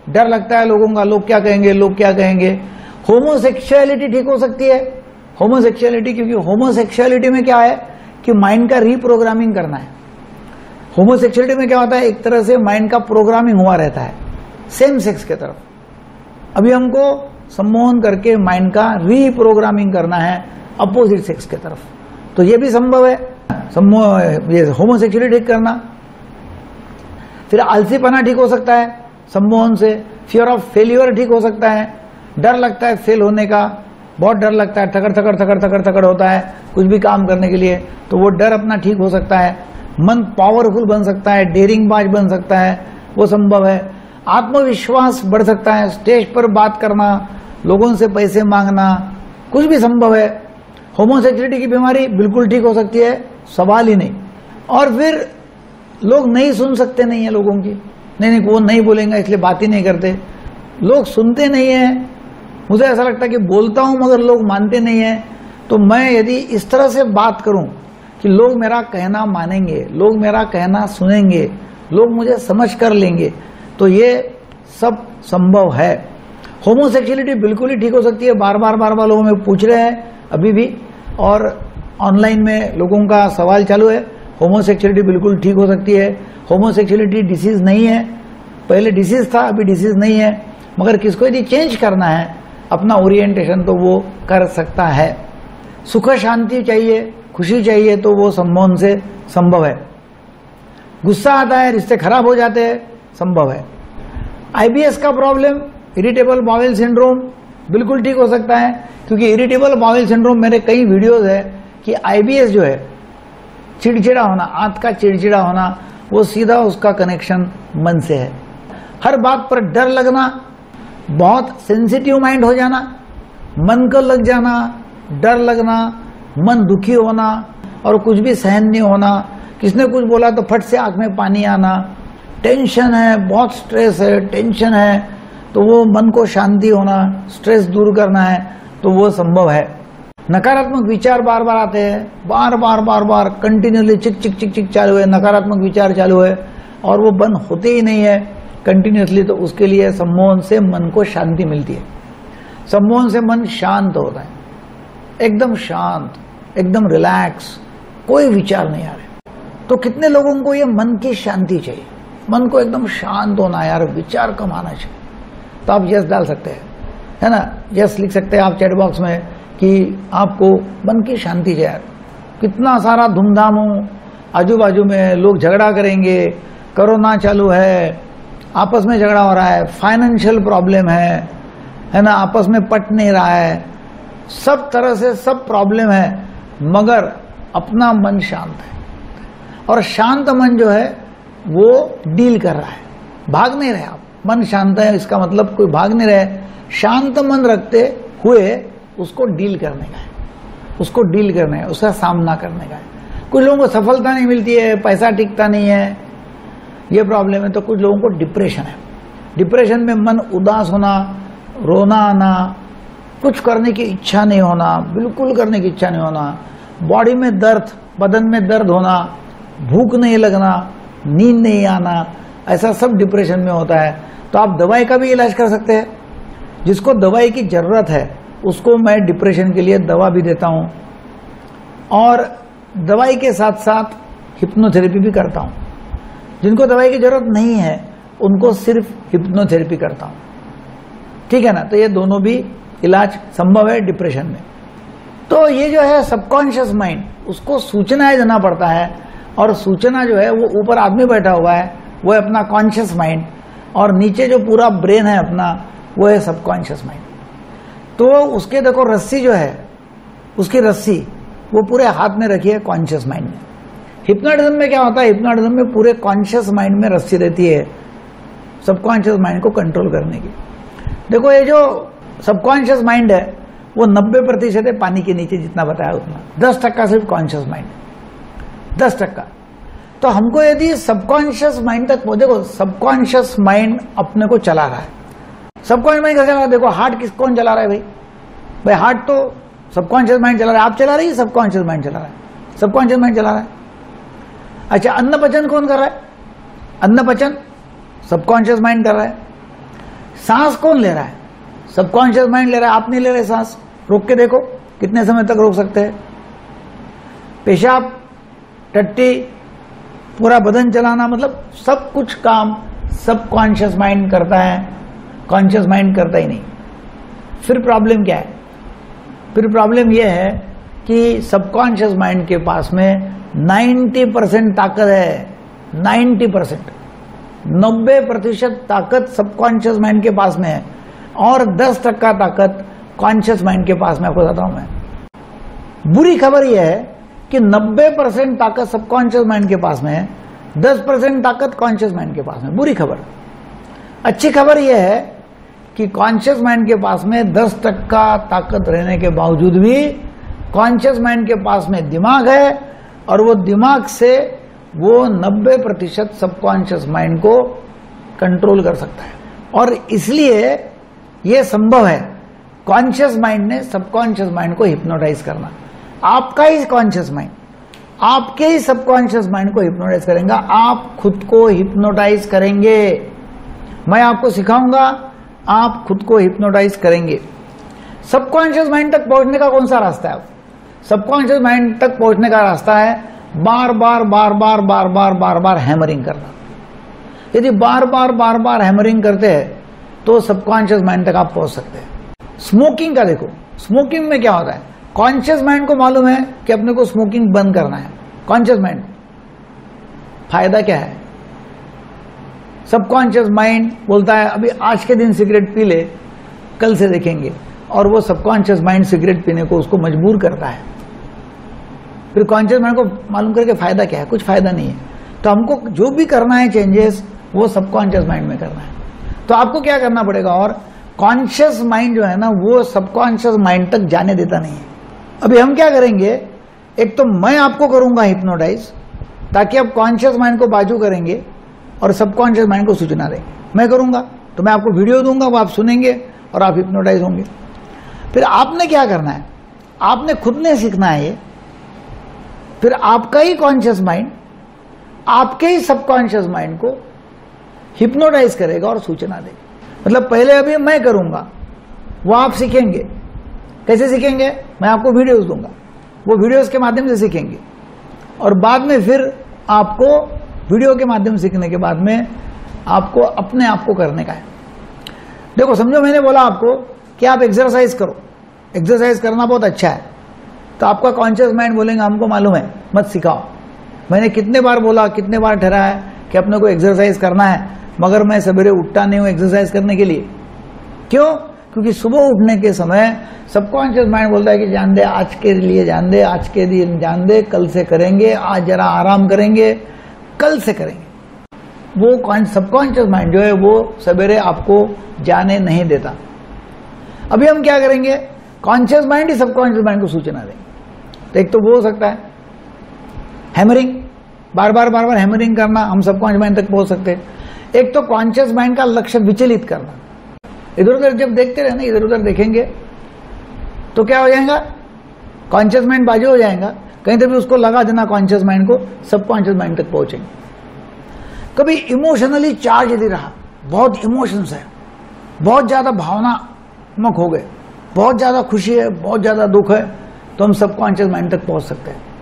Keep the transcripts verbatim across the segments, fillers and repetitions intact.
डर लगता है लोगों का, लोग क्या कहेंगे, लोग क्या कहेंगे। होमोसेक्सुअलिटी ठीक हो सकती है, होमोसेक्सुअलिटी, क्योंकि होमोसेक्सुअलिटी में क्या है कि माइंड का रीप्रोग्रामिंग करना है। होमोसेक्सुअलिटी में क्या होता है, एक तरह से माइंड का प्रोग्रामिंग हुआ रहता है सेम सेक्स के तरफ। अभी हमको सम्मोहन करके माइंड का रीप्रोग्रामिंग करना है अपोजिट सेक्स के तरफ, तो ये भी संभव है सम्मोह ये होमोसेक्सुअलिटी ठीक करना। फिर आलसीपना ठीक हो सकता है सम्मोहन से। फियर ऑफ फेल्यूर ठीक हो सकता है, डर लगता है फेल होने का, बहुत डर लगता है, थकड़ थकड़ थकड़ थकड़ थकड़ होता है कुछ भी काम करने के लिए, तो वो डर अपना ठीक हो सकता है। मन पावरफुल बन सकता है, डेयरिंग बाज बन सकता है, वो संभव है। आत्मविश्वास बढ़ सकता है, स्टेज पर बात करना, लोगों से पैसे मांगना, कुछ भी संभव है। होमोसेक्सुअलिटी की बीमारी बिल्कुल ठीक हो सकती है, सवाल ही नहीं। और फिर लोग नहीं सुन सकते नहीं है लोगों की, नहीं नहीं वो नहीं बोलेंगे इसलिए बात ही नहीं करते, लोग सुनते नहीं है। मुझे ऐसा लगता है कि बोलता हूं मगर लोग मानते नहीं है, तो मैं यदि इस तरह से बात करूं कि लोग मेरा कहना मानेंगे, लोग मेरा कहना सुनेंगे, लोग मुझे समझ कर लेंगे, तो ये सब संभव है। होमोसेक्सुअलिटी बिल्कुल ही ठीक हो सकती है। बार बार बार बार लोगों में पूछ रहे हैं अभी भी, और ऑनलाइन में लोगों का सवाल चालू है। होमोसेक्सुअलिटी बिल्कुल ठीक हो सकती है। होमोसेक्सुअलिटी डिसीज नहीं है, पहले डिसीज था अभी डिसीज नहीं है, मगर किसको यदि चेंज करना है अपना ओरिएंटेशन तो वो कर सकता है। सुख शांति चाहिए, खुशी चाहिए, तो वो सम्मोहन से संभव है। गुस्सा आता है, रिश्ते खराब हो जाते हैं, संभव है। आईबीएस का प्रॉब्लम, इरिटेबल बाउल सिंड्रोम, बिल्कुल ठीक हो सकता है, क्योंकि इरिटेबल बाउल सिंड्रोम मेरे कई वीडियोस है कि आईबीएस जो है चिड़चिड़ा होना, आंत का चिड़चिड़ा होना, वो सीधा उसका कनेक्शन मन से है। हर बात पर डर लगना, बहुत सेंसिटिव माइंड हो जाना, मन को लग जाना, डर लगना, मन दुखी होना और कुछ भी सहन नहीं होना, किसने कुछ बोला तो फट से आंख में पानी आना, टेंशन है, बहुत स्ट्रेस है, टेंशन है, तो वो मन को शांति होना, स्ट्रेस दूर करना है, तो वो संभव है। नकारात्मक विचार बार बार आते हैं, बार बार बार बार कंटिन्यूली चिक चिक चिक चिक चालू है, नकारात्मक विचार चालू है और वो बंद होते ही नहीं है कंटिन्यूसली, तो उसके लिए सम्मोहन से मन को शांति मिलती है। सम्मोहन से मन शांत होता है, एकदम शांत, एकदम रिलैक्स, कोई विचार नहीं आ रहे। तो कितने लोगों को ये मन की शांति चाहिए, मन को एकदम शांत होना यार, विचार कम आना चाहिए, तो आप यस डाल सकते हैं, है ना, यस लिख सकते हैं आप चैट बॉक्स में कि आपको मन की शांति चाहिए। कितना सारा धूमधाम हो, आजू बाजू में लोग झगड़ा करेंगे, कोरोना चालू है, आपस में झगड़ा हो रहा है, फाइनेंशियल प्रॉब्लम है है ना, आपस में पट नहीं रहा है, सब तरह से सब प्रॉब्लम है, मगर अपना मन शांत है। और शांत मन जो है वो डील कर रहा है, भाग नहीं रहे आप। मन शांत है इसका मतलब कोई भाग नहीं रहे, शांत मन रखते हुए उसको डील करने का है, उसको डील करने का, उसका सामना करने का है। कुछ लोगों को सफलता नहीं मिलती है, पैसा टिकता नहीं है, ये प्रॉब्लम है, तो कुछ लोगों को डिप्रेशन है। डिप्रेशन में मन उदास होना, रोना आना, कुछ करने की इच्छा नहीं होना, बिल्कुल करने की इच्छा नहीं होना, बॉडी में दर्द, बदन में दर्द होना, भूख नहीं लगना, नींद नहीं आना, ऐसा सब डिप्रेशन में होता है। तो आप दवाई का भी इलाज कर सकते हैं। जिसको दवाई की जरूरत है उसको मैं डिप्रेशन के लिए दवा भी देता हूं, और दवाई के साथ साथ हिप्नोथेरेपी भी करता हूं। जिनको दवाई की जरूरत नहीं है उनको सिर्फ हिप्नोथेरेपी करता हूं, ठीक है ना। तो ये दोनों भी इलाज संभव है डिप्रेशन में। तो ये जो है सबकॉन्शियस माइंड, उसको सूचनाएं देना पड़ता है, और सूचना जो है वो ऊपर आदमी बैठा हुआ है, वो है अपना कॉन्शियस माइंड, और नीचे जो पूरा ब्रेन है अपना, वो है सबकॉन्शियस माइंड। तो उसके देखो रस्सी जो है, उसकी रस्सी वो पूरे हाथ में रखी है कॉन्शियस माइंड में। हिप्नोटिज्म में क्या होता है, हिप्नोटिज्म में पूरे कॉन्शियस माइंड में रस्सी रहती है सबकॉन्शियस माइंड को कंट्रोल करने की। देखो ये जो सबकॉन्शियस माइंड है वो नब्बे प्रतिशत है पानी के नीचे, जितना बताया उतना, दस टक्का सिर्फ कॉन्शियस माइंड, दस टक्का। तो हमको यदि सबकॉन्शियस माइंड तक पहुंचे, देखो सबकॉन्शियस माइंड अपने को चला रहा है। सबकॉन्शियस माइंड कैसे चला रहा है, देखो हार्ट किस कौन चला रहा है भाई, भाई हार्ट तो सबकॉन्शियस माइंड चला रहा है, आप चला रही है, सबकॉन्शियस माइंड चला रहा है, सबकॉन्शियस माइंड चला रहा है। अच्छा, अन्न पचन कौन कर रहा है, अन्न पचन सबकॉन्शियस माइंड कर रहा है। सांस कौन ले रहा है? सबकॉन्शियस माइंड ले रहा है, आप नहीं ले रहे सांस। रोक के देखो कितने समय तक रोक सकते हैं। पेशाब, टट्टी, पूरा बदन चलाना, मतलब सब कुछ काम सबकॉन्शियस माइंड करता है, कॉन्शियस माइंड करता ही नहीं। फिर प्रॉब्लम क्या है? फिर प्रॉब्लम यह है कि सबकॉन्शियस माइंड के पास में नब्बे परसेंट ताकत है। नब्बे परसेंट नब्बे प्रतिशत ताकत सबकॉन्शियस माइंड के पास में है और दस टक्का ताकत कॉन्शियस माइंड के पास में। आपको बताता हूं मैं। बुरी खबर यह है कि नब्बे परसेंट ताकत सबकॉन्शियस माइंड के पास में है, दस परसेंट ताकत कॉन्शियस माइंड के पास में। बुरी खबर। अच्छी खबर यह है कि कॉन्शियस माइंड के पास में दस टक्का ताकत रहने के बावजूद भी कॉन्शियस माइंड के पास में दिमाग है और वो दिमाग से वो नब्बे प्रतिशत सबकॉन्शियस माइंड को कंट्रोल कर सकता है। और इसलिए ये संभव है कॉन्शियस माइंड ने सबकॉन्शियस माइंड को हिप्नोटाइज करना। आपका ही कॉन्शियस माइंड आपके ही सबकॉन्शियस माइंड को हिप्नोटाइज करेगा। आप खुद को हिप्नोटाइज करेंगे। मैं आपको सिखाऊंगा, आप खुद को हिप्नोटाइज करेंगे। सबकॉन्शियस माइंड तक पहुंचने का कौन सा रास्ता है? सबकॉन्शियस माइंड तक पहुंचने का रास्ता है बार बार बार बार बार बार बार बार हैमरिंग करना। यदि बार बार बार बार हैमरिंग करते हैं तो सबकॉन्शियस माइंड तक आप पहुंच सकते हैं। स्मोकिंग का देखो, स्मोकिंग में क्या होता है? कॉन्शियस माइंड को मालूम है कि अपने को स्मोकिंग बंद करना है। कॉन्शियस माइंड, फायदा क्या है? सबकॉन्शियस माइंड बोलता है अभी आज के दिन सिगरेट पी ले, कल से देखेंगे, और वो सबकॉन्शियस माइंड सिगरेट पीने को उसको मजबूर करता है। फिर कॉन्शियस माइंड को मालूम करके फायदा क्या है? कुछ फायदा नहीं है। तो हमको जो भी करना है चेंजेस, वो सबकॉन्शियस माइंड में करना है। तो आपको क्या करना पड़ेगा? और कॉन्शियस माइंड जो है ना, वो सबकॉन्शियस माइंड तक जाने देता नहीं है। अभी हम क्या करेंगे? एक तो मैं आपको करूंगा हिप्नोटाइज, ताकि आप कॉन्शियस माइंड को बाजू करेंगे और सबकॉन्शियस माइंड को सूचना देंगे। मैं करूंगा तो मैं आपको वीडियो दूंगा, वो आप सुनेंगे और आप हिप्नोटाइज होंगे। फिर आपने क्या करना है? आपने खुद ने सीखना है ये। फिर आपका ही कॉन्शियस माइंड आपके ही सबकॉन्शियस माइंड को हिप्नोटाइज करेगा और सूचना देगा। मतलब पहले अभी मैं करूंगा, वो आप सीखेंगे। कैसे सीखेंगे? मैं आपको वीडियोस दूंगा, वो वीडियोस के माध्यम से सीखेंगे। और बाद में फिर आपको वीडियो के माध्यम से सीखने के बाद में आपको अपने आप को करने का है। देखो समझो, मैंने बोला आपको कि आप एक्सरसाइज करो, एक्सरसाइज करना बहुत अच्छा है। तो आपका कॉन्शियस माइंड बोलेंगे हमको मालूम है, मत सिखाओ। मैंने कितने बार बोला, कितने बार ठहराया कि अपने को एक्सरसाइज करना है, मगर मैं सवेरे उठता नहीं हूं एक्सरसाइज करने के लिए। क्यों? क्योंकि सुबह उठने के समय सबकॉन्शियस माइंड बोलता है कि जान दे, आज के लिए जान दे, आज के दिन जान दे, कल से करेंगे, आज जरा आराम करेंगे, कल से करेंगे। वो सबकॉन्शियस माइंड जो है वो सवेरे आपको जाने नहीं देता। अभी हम क्या करेंगे? कॉन्शियस माइंड ही सबकॉन्शियस माइंड को सूचना देंगे। तो एक तो वो हो सकता है हैमरिंग, बार बार बार बार हैमरिंग करना, हम सबकॉन्शियस माइंड तक पहुंच सकते हैं। एक तो कॉन्शियस माइंड का लक्ष्य विचलित करना। इधर उधर जब देखते रहे ना, इधर उधर देखेंगे तो क्या हो जाएगा? कॉन्शियस माइंड बाजू हो जाएगा। कहीं तो भी उसको लगा देना कॉन्शियस माइंड को, सबकॉन्शियस माइंड तक पहुंचेंगे। कभी इमोशनली चार्ज यदि रहा, बहुत इमोशंस है, बहुत ज्यादा भावनात्मक हो गए, बहुत ज्यादा खुशी है, बहुत ज्यादा दुख है, तो हम सबकॉन्शियस माइंड तक पहुंच सकते हैं।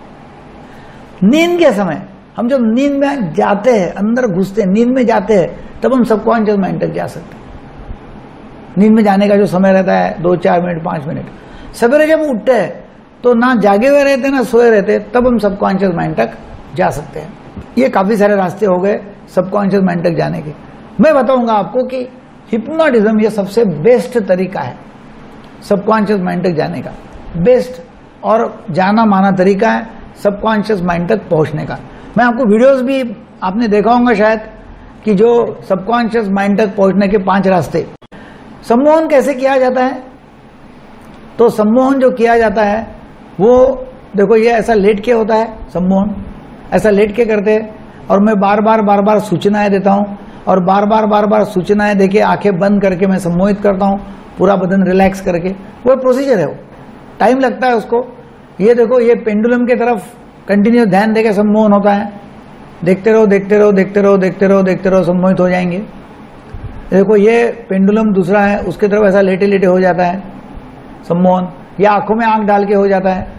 नींद के समय हम जब नींद में जाते हैं, अंदर घुसते हैं, नींद में जाते हैं, तब हम सबकॉन्शियस माइंड तक जा सकते हैं। नींद में जाने का जो समय रहता है दो चार मिनट पांच मिनट, सवेरे जब उठते हैं तो ना जागे हुए रहते ना सोए रहते, तब हम सबकॉन्शियस माइंड तक जा सकते हैं। ये काफी सारे रास्ते हो गए सबकॉन्शियस माइंड तक जाने के। मैं बताऊंगा आपको कि हिप्नोटिज्म ये सबसे बेस्ट तरीका है सबकॉन्शियस माइंड तक जाने का, बेस्ट और जाना माना तरीका है सबकॉन्शियस माइंड तक पहुंचने का। मैं आपको वीडियोस भी आपने देखा होगा शायद कि जो सबकॉन्शियस माइंड तक पहुंचने के पांच रास्ते। सम्मोहन कैसे किया जाता है? तो सम्मोहन जो किया जाता है वो देखो, ये ऐसा लेट के होता है सम्मोहन, ऐसा लेट के करते हैं और मैं बार बार बार बार सूचनाएं देता हूं और बार बार बार बार सूचनाएं देके आंखें बंद करके मैं सम्मोहित करता हूं, पूरा बदन रिलैक्स करके। वो प्रोसीजर है, वो टाइम लगता है उसको। ये देखो, ये पेंडुलम की तरफ कंटिन्यू ध्यान देके सम्मोहन होता है। देखते रहो देखते रहो देखते रहो देखते रहो देखते रहो, सम्मोहित हो जाएंगे। देखो ये पेंडुलम दूसरा है, उसके तरफ ऐसा लेटे लेटे हो जाता है सम्मोहन, या आंखों में आंख डाल के हो जाता है।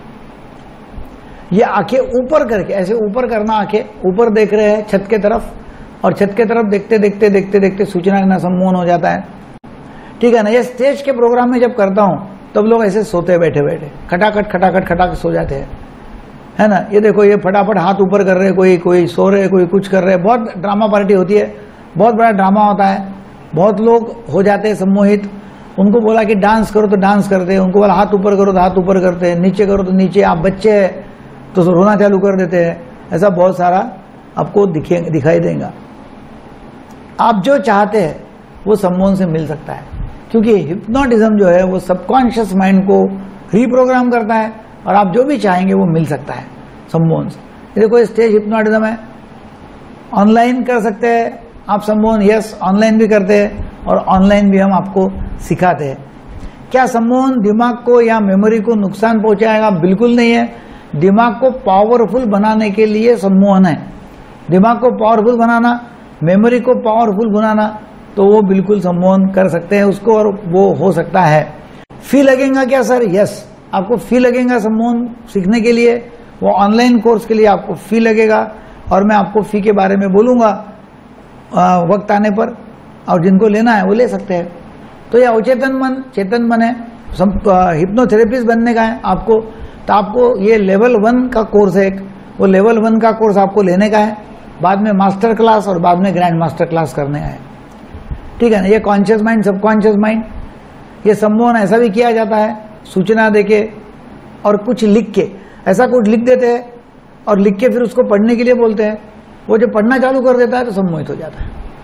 ये आंखें ऊपर करके, ऐसे ऊपर करना, आंखें ऊपर देख रहे हैं छत के तरफ, और छत के तरफ देखते देखते देखते देखते सूचना लेना सम्मोहन हो जाता है। ठीक है ना। ये स्टेज के प्रोग्राम में जब करता हूं तब लोग ऐसे सोते हैं बैठे बैठे, खटाखट खटाखट खटाखट सो जाते हैं, है ना। ये देखो ये फटाफट हाथ ऊपर कर रहे, कोई कोई सो रहे, कोई कुछ कर रहे। बहुत ड्रामा पार्टी होती है, बहुत बड़ा ड्रामा होता है, बहुत लोग हो जाते हैं सम्मोहित। उनको बोला कि डांस करो तो डांस करते हैं, उनको बोला हाथ ऊपर करो तो हाथ ऊपर करते हैं, नीचे करो तो नीचे। आप बच्चे हैं तो रोना चालू कर देते हैं। ऐसा बहुत सारा आपको दिखे दिखाई देगा। आप जो चाहते हैं वो सम्मोहन से मिल सकता है, क्योंकि हिप्नोटिज्म जो है वो सबकॉन्शियस माइंड को रीप्रोग्राम करता है, और आप जो भी चाहेंगे वो मिल सकता है सम्मोहन से। ये देखो स्टेज हिप्नोटिज्म है, ऑनलाइन कर सकते हैं आप सम्मोहन। यस, ऑनलाइन भी करते हैं, और ऑनलाइन भी हम आपको सिखाते हैं। क्या सम्मोहन दिमाग को या मेमोरी को नुकसान पहुंचाएगा? बिल्कुल नहीं है। दिमाग को पावरफुल बनाने के लिए सम्मोहन है। दिमाग को पावरफुल बनाना, मेमोरी को पावरफुल बनाना, तो वो बिल्कुल सम्मोहन कर सकते हैं उसको, और वो हो सकता है। फी लगेगा क्या सर? यस, आपको फी लगेगा सम्मोहन सीखने के लिए। वो ऑनलाइन कोर्स के लिए आपको फी लगेगा, और मैं आपको फी के बारे में बोलूंगा वक्त आने पर, और जिनको लेना है वो ले सकते हैं। तो यह अवचेतन मन, चेतन मन है, हिप्नोथेरेपिस्ट बनने का है आपको। तो आपको ये लेवल वन का कोर्स है एक, वो लेवल वन का कोर्स आपको लेने का है, बाद में मास्टर क्लास और बाद में ग्रैंड मास्टर क्लास करने का है। ठीक है ना। ये कॉन्शियस माइंड, सबकॉन्शियस माइंड, ये सम्मोहन ऐसा भी किया जाता है, सूचना देके और कुछ लिख के। ऐसा कुछ लिख देते हैं और लिख के फिर उसको पढ़ने के लिए बोलते हैं। वो जो पढ़ना चालू कर देता है तो सम्मोहित हो जाता है।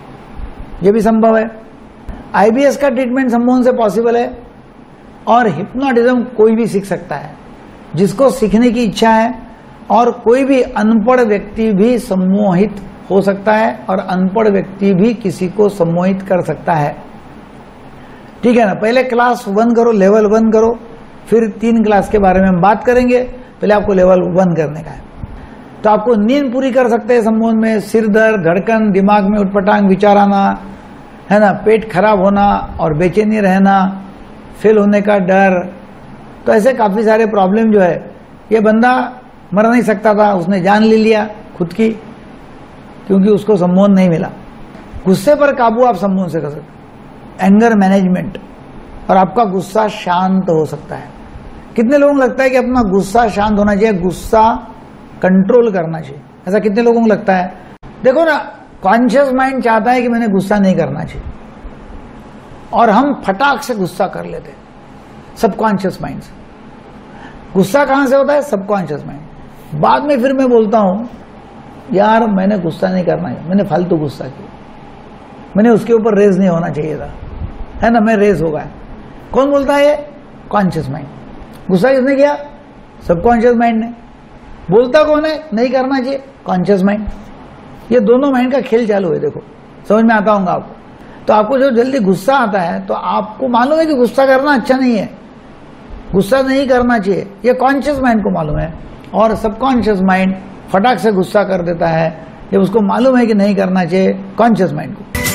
ये भी संभव है। आईबीएस का ट्रीटमेंट सम्मोहन से पॉसिबल है, और हिप्नोटिज्म कोई भी सीख सकता है जिसको सीखने की इच्छा है, और कोई भी अनपढ़ व्यक्ति भी सम्मोहित हो सकता है, और अनपढ़ व्यक्ति भी किसी को सम्मोहित कर सकता है। ठीक है ना। पहले क्लास वन करो, लेवल वन करो, फिर तीन क्लास के बारे में हम बात करेंगे। पहले आपको लेवल वन करने का है। तो आपको नींद पूरी कर सकते हैं सम्मोहन में। सिर दर्द, धड़कन, दिमाग में उठपटांग विचार आना, है ना, पेट खराब होना और बेचैनी रहना, फेल होने का डर, तो ऐसे काफी सारे प्रॉब्लम जो है। ये बंदा मर नहीं सकता था, उसने जान ले लिया खुद की, क्योंकि उसको सम्मोहन नहीं मिला। गुस्से पर काबू आप सम्मोहन से कर सकते, एंगर मैनेजमेंट, और आपका गुस्सा शांत हो सकता है। कितने लोगों को लगता है कि अपना गुस्सा शांत होना चाहिए, गुस्सा कंट्रोल करना चाहिए? ऐसा कितने लोगों को लगता है? देखो ना, कॉन्शियस माइंड चाहता है कि मैंने गुस्सा नहीं करना चाहिए, और हम फटाक से गुस्सा कर लेते हैं सबकॉन्शियस माइंड से। गुस्सा कहां से होता है? Subconscious mind. बाद में फिर मैं बोलता हूं यार मैंने गुस्सा नहीं करना है, मैंने फालतू गुस्सा किया, मैंने उसके ऊपर रेज नहीं होना चाहिए था, है ना, मैं रेज हो गया। कौन बोलता है? ये कॉन्शियस माइंड। गुस्सा किसने किया? सबकॉन्शियस माइंड ने। बोलता कौन है नहीं करना चाहिए? Conscious mind. ये दोनों माइंड का खेल चालू है। देखो, समझ में आता होगा आपको। तो आपको जो जल्दी गुस्सा आता है, तो आपको मालूम है कि गुस्सा करना अच्छा नहीं है, गुस्सा नहीं करना चाहिए, ये कॉन्शियस माइंड को मालूम है। और सबकॉन्शियस माइंड फटाक से गुस्सा कर देता है जब उसको मालूम है कि नहीं करना चाहिए, कॉन्शियस माइंड को।